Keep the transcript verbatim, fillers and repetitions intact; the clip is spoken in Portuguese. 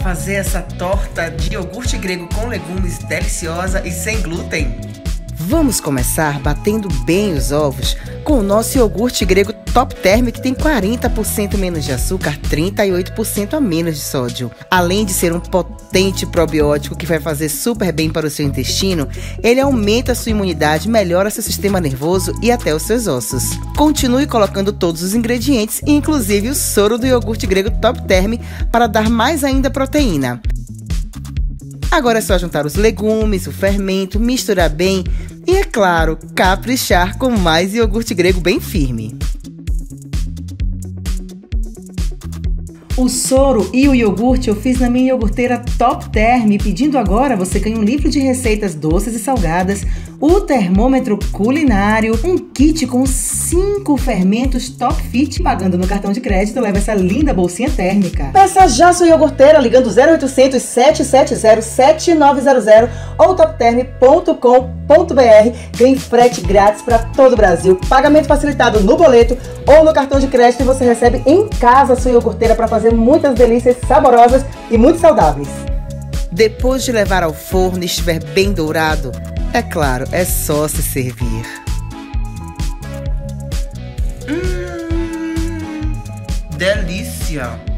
fazer essa torta de iogurte grego com legumes deliciosa e sem glúten? Vamos começar batendo bem os ovos com o nosso iogurte grego Top Term, que tem quarenta por cento menos de açúcar, trinta e oito por cento a menos de sódio. Além de ser um potente probiótico que vai fazer super bem para o seu intestino, ele aumenta a sua imunidade, melhora seu sistema nervoso e até os seus ossos. Continue colocando todos os ingredientes, inclusive o soro do iogurte grego Top Term, para dar mais ainda proteína. Agora é só juntar os legumes, o fermento, misturar bem e, é claro, caprichar com mais iogurte grego bem firme. O soro e o iogurte eu fiz na minha iogurteira Top Term. Pedindo agora, você ganha um livro de receitas doces e salgadas, o termômetro culinário, um kit com cinco fermentos Top Fit. Pagando no cartão de crédito, leva essa linda bolsinha térmica. Peça já sua iogurteira ligando zero oitocentos, sete sete zero, sete nove zero zero ou top term ponto com ponto br. Tem frete grátis para todo o Brasil, pagamento facilitado no boleto ou no cartão de crédito, e você recebe em casa a sua iogurteira para fazer muitas delícias saborosas e muito saudáveis. Depois de levar ao forno e estiver bem dourado, é claro, é só se servir. Hum, delícia!